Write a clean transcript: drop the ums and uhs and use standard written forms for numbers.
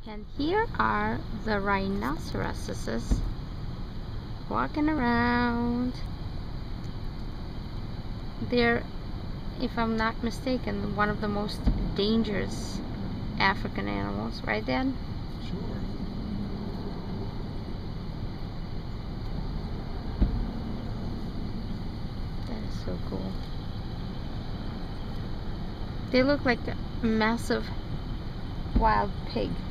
And here are the rhinoceroses walking around. They're, if I'm not mistaken, one of the most dangerous African animals, right, Dad? Sure. That is so cool. They look like a massive wild pig.